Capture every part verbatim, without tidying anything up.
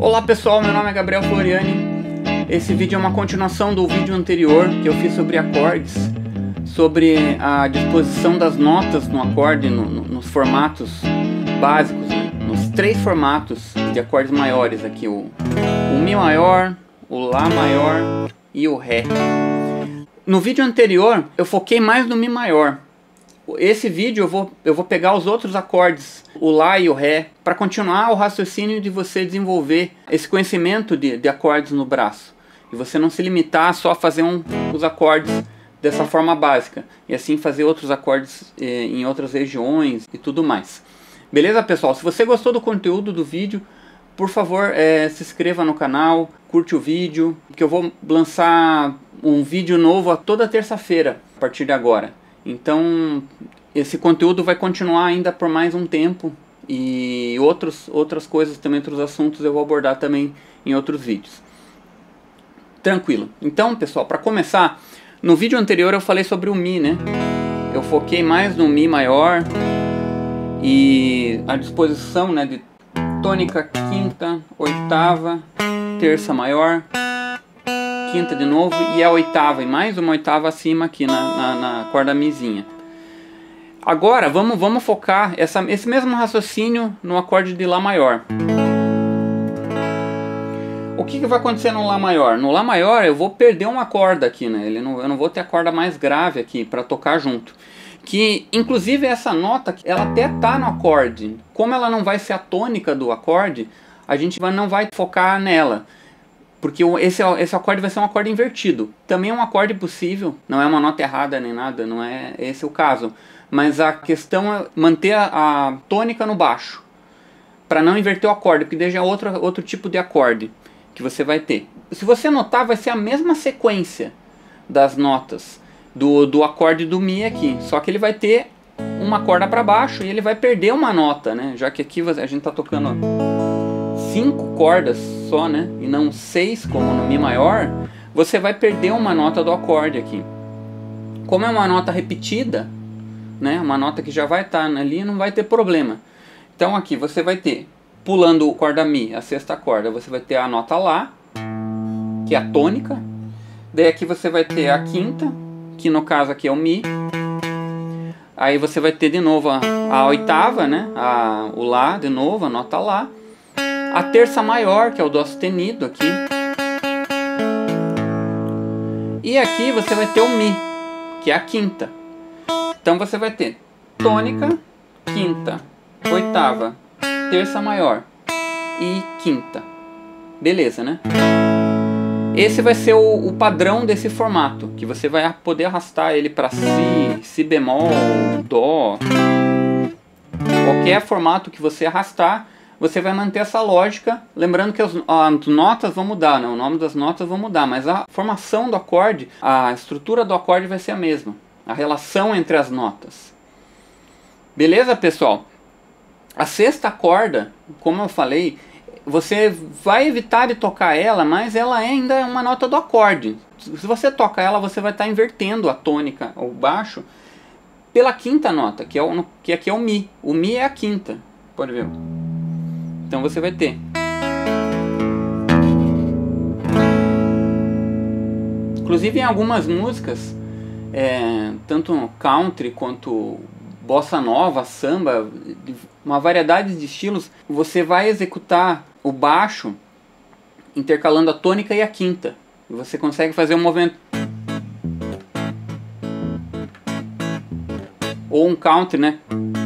Olá pessoal, meu nome é Gabriel Floriani. Esse vídeo é uma continuação do vídeo anterior que eu fiz sobre acordes, sobre a disposição das notas no acorde, no, no, nos formatos básicos, né? Nos três formatos de acordes maiores aqui, o, o Mi maior, o Lá maior e o Ré. No vídeo anterior eu foquei mais no Mi maior. Esse vídeo eu vou, eu vou pegar os outros acordes, o Lá e o Ré, para continuar o raciocínio de você desenvolver esse conhecimento de, de acordes no braço. E você não se limitar só a fazer um, os acordes dessa forma básica. E assim fazer outros acordes eh, em outras regiões e tudo mais. Beleza, pessoal? Se você gostou do conteúdo do vídeo, por favor, eh, se inscreva no canal, curte o vídeo, que eu vou lançar um vídeo novo a toda terça-feira, a partir de agora. Então, esse conteúdo vai continuar ainda por mais um tempo e outros, outras coisas também, outros assuntos eu vou abordar também em outros vídeos. Tranquilo. Então, pessoal, para começar, no vídeo anterior eu falei sobre o Mi, né? Eu foquei mais no Mi maior e a disposição, né, de tônica, quinta, oitava, terça maior, quinta de novo e a oitava, e mais uma oitava acima aqui na, na, na corda Mizinha. Agora vamos, vamos focar essa, esse mesmo raciocínio no acorde de Lá maior. O que, que vai acontecer no Lá maior? No Lá maior eu vou perder uma corda aqui, né? Ele não, eu não vou ter a corda mais grave aqui para tocar junto. Que inclusive essa nota, ela até tá no acorde. Como ela não vai ser a tônica do acorde, a gente não vai focar nela. Porque esse, esse acorde vai ser um acorde invertido. Também é um acorde possível, não é uma nota errada nem nada, não é esse o caso. Mas a questão é manter a, a tônica no baixo, para não inverter o acorde, porque daí já é outro, outro tipo de acorde que você vai ter. Se você notar, vai ser a mesma sequência das notas do, do acorde do Mi aqui, só que ele vai ter uma corda para baixo e ele vai perder uma nota, né? Já que aqui a gente está tocando cinco cordas só, né, e não seis como no Mi maior, você vai perder uma nota do acorde aqui. Como é uma nota repetida, né, uma nota que já vai estar ali, não vai ter problema. Então aqui você vai ter, pulando o corda Mi, a sexta corda, você vai ter a nota Lá, que é a tônica. Daí aqui você vai ter a quinta, que no caso aqui é o Mi. Aí você vai ter de novo a, a oitava, né, a, o Lá de novo, a nota Lá. A terça maior, que é o Dó sustenido aqui. E aqui você vai ter o Mi, que é a quinta. Então você vai ter tônica, quinta, oitava, terça maior e quinta. Beleza, né? Esse vai ser o, o padrão desse formato, que você vai poder arrastar ele para Si, Si bemol, Dó. Qualquer formato que você arrastar, você vai manter essa lógica, lembrando que as, as notas vão mudar, né? O nome das notas vão mudar, mas a formação do acorde, a estrutura do acorde vai ser a mesma, a relação entre as notas. Beleza, pessoal? A sexta corda, como eu falei, você vai evitar de tocar ela, mas ela ainda é uma nota do acorde. Se você toca ela, você vai estar invertendo a tônica, o baixo, pela quinta nota, que, é o, que aqui é o Mi. O Mi é a quinta, pode ver. Então você vai ter. Inclusive em algumas músicas, é, tanto country quanto bossa nova, samba, uma variedade de estilos, você vai executar o baixo intercalando a tônica e a quinta. E você consegue fazer um movimento. Ou um country, né?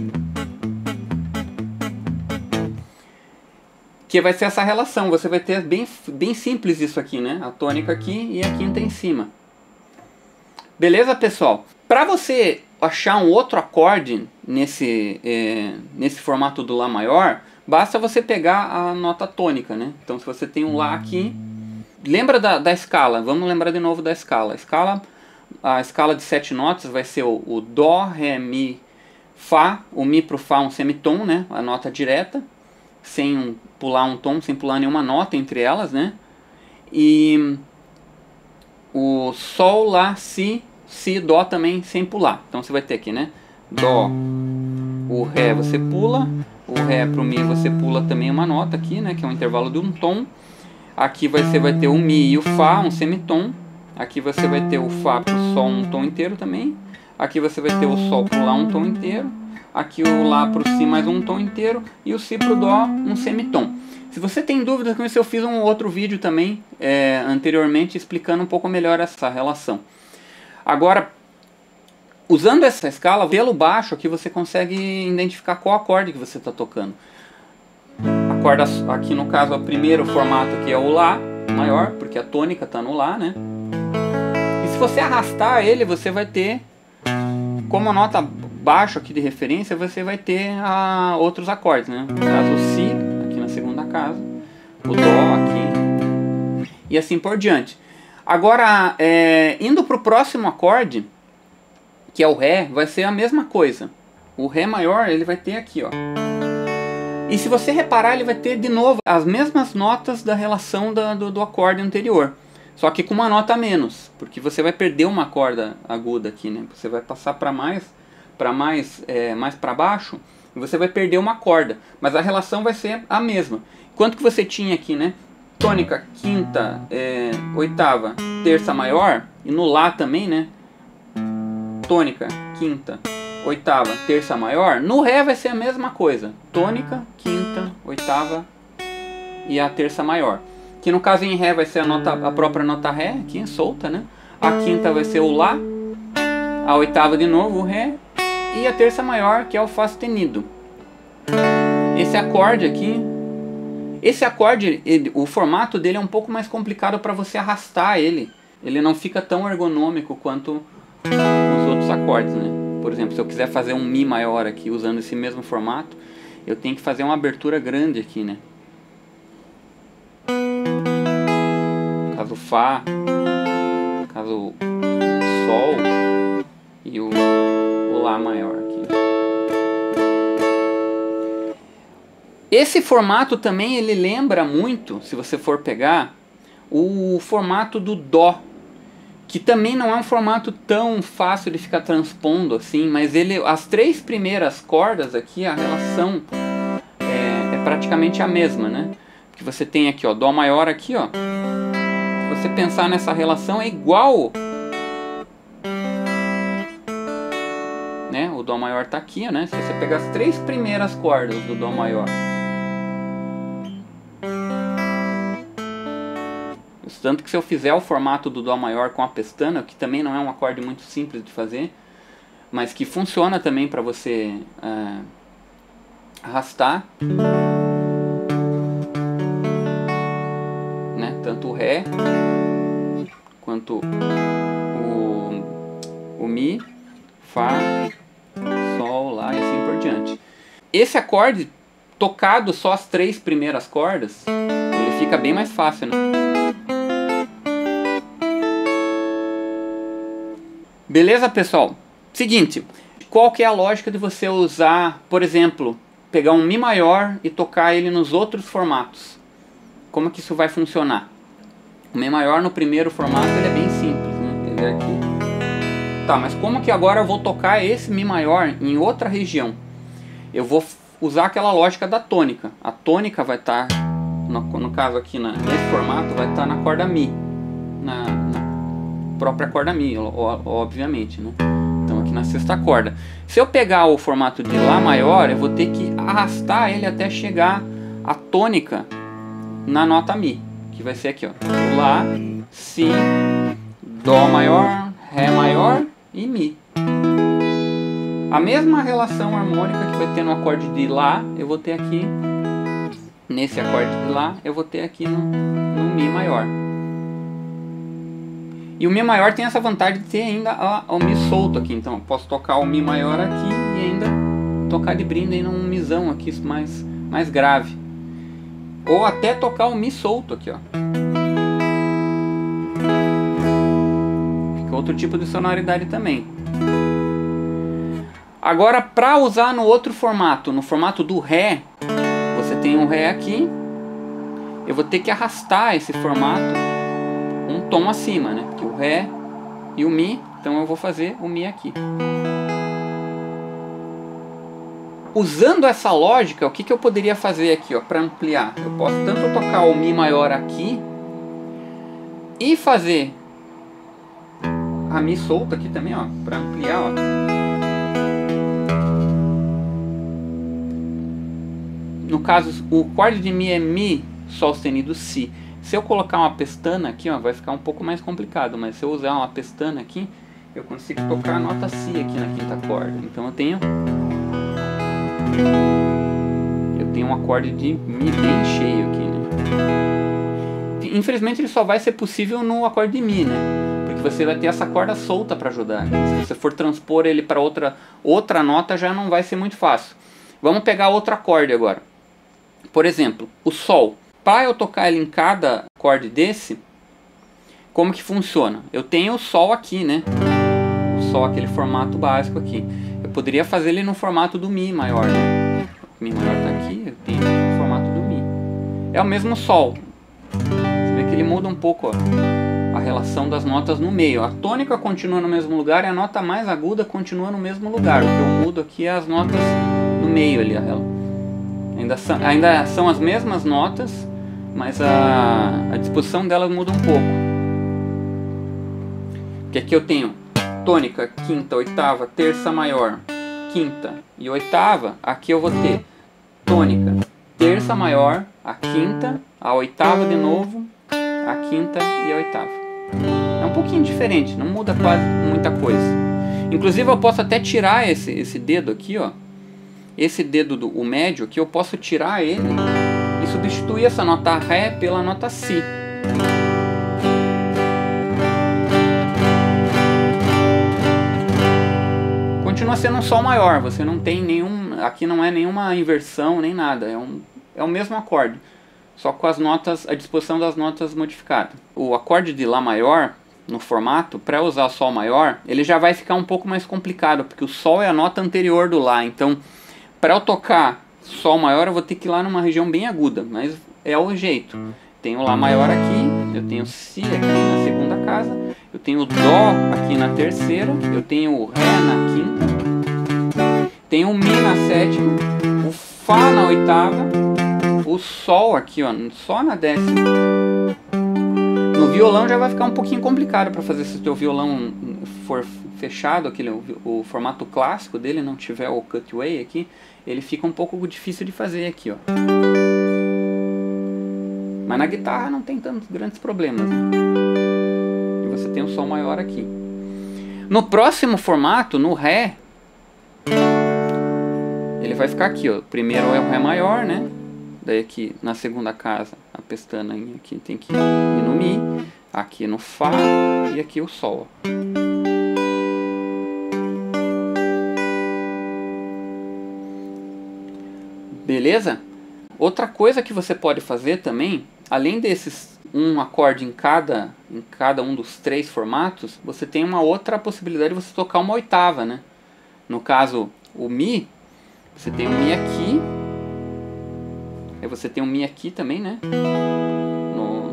Que vai ser essa relação, você vai ter bem, bem simples isso aqui, né? A tônica aqui e a quinta em cima. Beleza, pessoal? Para você achar um outro acorde nesse, é, nesse formato do Lá maior, basta você pegar a nota tônica, né? Então se você tem um Lá aqui, lembra da, da escala, vamos lembrar de novo da escala. A escala, a escala de sete notas vai ser o, o Dó, Ré, Mi, Fá, o Mi pro Fá um semitom, né? A nota direta, sem um, pular um tom, sem pular nenhuma nota entre elas, né? E o Sol, Lá, Si, Si, Dó também sem pular. Então você vai ter aqui, né? Dó, o Ré você pula, o Ré para o Mi você pula também uma nota aqui, né, que é um intervalo de um tom. Aqui você vai ter o Mi e o Fá, um semitom. Aqui você vai ter o Fá para o Sol, um tom inteiro também. Aqui você vai ter o Sol para o Lá, um tom inteiro. Aqui o Lá para o Si, mais um tom inteiro. E o Si para o Dó, um semitom. Se você tem dúvidas com isso, eu fiz um outro vídeo também, é, anteriormente, explicando um pouco melhor essa relação. Agora, usando essa escala, pelo baixo aqui você consegue identificar qual acorde que você está tocando. A corda, aqui no caso, o primeiro formato aqui é o Lá maior, porque a tônica está no Lá, né? E se você arrastar ele, você vai ter, como a nota baixa aqui de referência, você vai ter a, outros acordes, né? No caso o Si, aqui na segunda casa, o Dó aqui, e assim por diante. Agora, é, indo para o próximo acorde, que é o Ré, vai ser a mesma coisa. O Ré maior, ele vai ter aqui, ó. E se você reparar, ele vai ter de novo as mesmas notas da relação da, do, do acorde anterior. Só que com uma nota a menos, porque você vai perder uma corda aguda aqui, né? Você vai passar para mais, para mais, é, mais para baixo, e você vai perder uma corda. Mas a relação vai ser a mesma. Quanto que você tinha aqui, né? Tônica, quinta, é, oitava, terça maior, e no Lá também, né? Tônica, quinta, oitava, terça maior. No Ré vai ser a mesma coisa. Tônica, quinta, oitava e a terça maior. Que no caso em Ré vai ser a, nota, a própria nota Ré, aqui solta, né? A quinta vai ser o Lá, a oitava de novo o Ré e a terça maior, que é o Fá sustenido. Esse acorde aqui, esse acorde, ele, o formato dele é um pouco mais complicado para você arrastar ele. Ele não fica tão ergonômico quanto os outros acordes, né? Por exemplo, se eu quiser fazer um Mi maior aqui usando esse mesmo formato, eu tenho que fazer uma abertura grande aqui, né? No caso o Fá, no caso o Sol e o, o Lá maior aqui. Esse formato também ele lembra muito, se você for pegar, o formato do Dó, que também não é um formato tão fácil de ficar transpondo assim, mas ele, as três primeiras cordas aqui, a relação é, é praticamente a mesma, né? Porque você tem aqui, ó, Dó maior aqui, ó. Se você pensar nessa relação, é igual, né? O Dó maior tá aqui, né? Se você pegar as três primeiras cordas do Dó maior, tanto que se eu fizer o formato do Dó maior com a pestana, que também não é um acorde muito simples de fazer, mas que funciona também para você é, arrastar, né? Tanto o Ré quanto o, o Mi, Fá, Sol, Lá e assim por diante. Esse acorde, tocado só as três primeiras cordas, ele fica bem mais fácil, né? Beleza, pessoal? Seguinte, qual que é a lógica de você usar, por exemplo, pegar um Mi maior e tocar ele nos outros formatos? Como que isso vai funcionar? O Mi maior no primeiro formato ele é bem simples, né? Ele é aqui. Tá, mas como que agora eu vou tocar esse Mi maior em outra região? Eu vou usar aquela lógica da tônica. A tônica vai estar, tá, no, no caso aqui, na, nesse formato, vai estar tá na corda Mi. Na, na própria corda Mi, obviamente, né? Então aqui na sexta corda. Se eu pegar o formato de Lá maior, eu vou ter que arrastar ele até chegar a tônica na nota Mi, que vai ser aqui, ó, Lá, Si, Dó maior, Ré maior e Mi. A mesma relação harmônica que vai ter no acorde de Lá, eu vou ter aqui nesse acorde de Lá, eu vou ter aqui no, no Mi maior. E o Mi maior tem essa vantagem de ter ainda a, o Mi solto aqui. Então eu posso tocar o Mi maior aqui e ainda tocar de brinde aí num Mizão aqui mais, mais grave. Ou até tocar o Mi solto aqui, ó. Fica outro tipo de sonoridade também. Agora, para usar no outro formato, no formato do Ré, você tem um Ré aqui. Eu vou ter que arrastar esse formato um tom acima, né? Porque o Ré e o Mi, então eu vou fazer o Mi aqui. Usando essa lógica, o que, que eu poderia fazer aqui, ó, para ampliar? Eu posso tanto tocar o Mi maior aqui e fazer a Mi solta aqui também, ó, para ampliar, ó. No caso, o acorde de Mi é Mi, Sol sustenido, Si. Se eu colocar uma pestana aqui, ó, vai ficar um pouco mais complicado, mas se eu usar uma pestana aqui, eu consigo tocar a nota Si aqui na quinta corda. Então eu tenho eu tenho um acorde de Mi bem cheio aqui, né? Infelizmente ele só vai ser possível no acorde de Mi, né? Porque você vai ter essa corda solta para ajudar. Se você for transpor ele para outra outra nota, já não vai ser muito fácil. Vamos pegar outro acorde agora. Por exemplo, o Sol. Para eu tocar ele em cada acorde desse, como que funciona? Eu tenho o Sol aqui, né? O Sol, aquele formato básico aqui. Eu poderia fazer ele no formato do Mi maior, né? O Mi maior tá aqui, eu tenho o formato do Mi. É o mesmo Sol. Você vê que ele muda um pouco, ó, a relação das notas no meio. A tônica continua no mesmo lugar e a nota mais aguda continua no mesmo lugar. O que eu mudo aqui é as notas no meio ali. Ainda são, ainda são as mesmas notas, mas a, a disposição delas muda um pouco. Porque aqui eu tenho tônica, quinta, oitava, terça maior, quinta e oitava. Aqui eu vou ter tônica, terça maior, a quinta, a oitava de novo, a quinta e a oitava. É um pouquinho diferente, não muda quase muita coisa. Inclusive eu posso até tirar esse, esse dedo aqui, ó. Esse dedo do o médio aqui, eu posso tirar ele e substituir essa nota Ré pela nota Si. Continua sendo um Sol maior, você não tem nenhum, aqui não é nenhuma inversão nem nada, é, um, é o mesmo acorde, só com as notas, a disposição das notas modificada. O acorde de Lá maior, no formato, para usar o Sol maior, ele já vai ficar um pouco mais complicado, porque o Sol é a nota anterior do Lá, então para eu tocar Sol maior eu vou ter que ir lá numa região bem aguda, mas é o jeito. Tenho Lá maior aqui, eu tenho Si aqui na segunda casa, eu tenho Dó aqui na terceira, eu tenho o Ré na quinta, tenho o Mi na sétima, o Fá na oitava, o Sol aqui, ó, só na décima. No violão já vai ficar um pouquinho complicado para fazer, se o teu violão for fechado, aquele, o, o formato clássico dele, não tiver o cutaway aqui, ele fica um pouco difícil de fazer aqui, ó. Mas na guitarra não tem tantos grandes problemas, né? E você tem um Sol maior aqui. No próximo formato, no Ré, ele vai ficar aqui, ó. Primeiro é o Ré maior, né? Daí aqui na segunda casa, a pestana aqui tem que ir no Mi, aqui no Fá e aqui o Sol, ó. Beleza? Outra coisa que você pode fazer também, além desses um acorde em cada, em cada um dos três formatos, você tem uma outra possibilidade de você tocar uma oitava, né? No caso, o Mi, você tem o Mi aqui, aí você tem o Mi aqui também, né? No,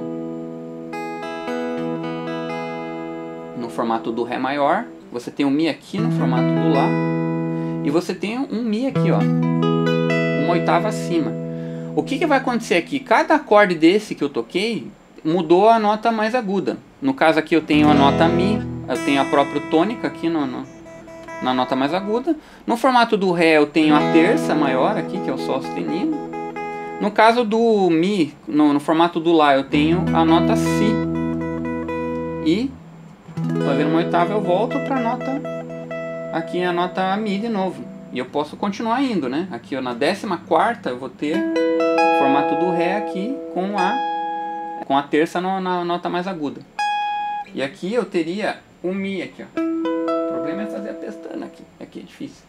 no formato do Ré maior, você tem o Mi aqui no formato do Lá, e você tem um Mi aqui, ó, uma oitava acima. O que, que vai acontecer aqui? Cada acorde desse que eu toquei mudou a nota mais aguda. No caso aqui eu tenho a nota Mi, eu tenho a própria tônica aqui no, no, na nota mais aguda. No formato do Ré eu tenho a terça maior aqui, que é o Sol sustenido. No caso do Mi, no, no formato do Lá, eu tenho a nota Si. E fazendo uma oitava eu volto para a nota, aqui a nota Mi de novo. E eu posso continuar indo, né? Aqui ó, na décima quarta eu vou ter o formato do Ré aqui com a, com a terça no, na nota mais aguda. E aqui eu teria o Mi aqui, ó. O problema é fazer a pestana aqui. Aqui é difícil.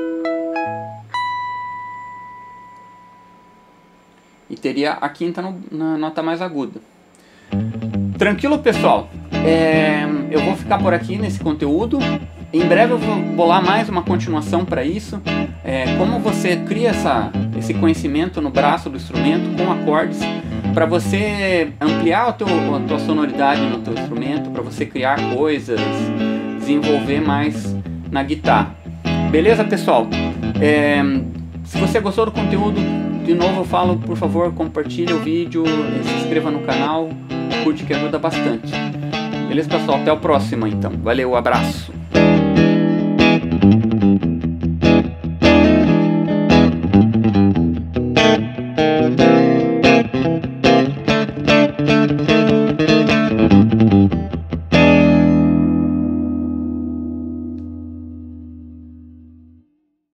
E teria a quinta no, na nota mais aguda. Tranquilo, pessoal? É, eu vou ficar por aqui nesse conteúdo. Em breve eu vou bolar mais uma continuação para isso, é, como você cria essa, esse conhecimento no braço do instrumento com acordes, para você ampliar o teu, a tua sonoridade no teu instrumento, para você criar coisas, desenvolver mais na guitarra. Beleza, pessoal? É, Se você gostou do conteúdo, de novo eu falo, por favor, compartilhe o vídeo, se inscreva no canal, curte que ajuda bastante. Beleza, pessoal? Até o próximo, então. Valeu, abraço!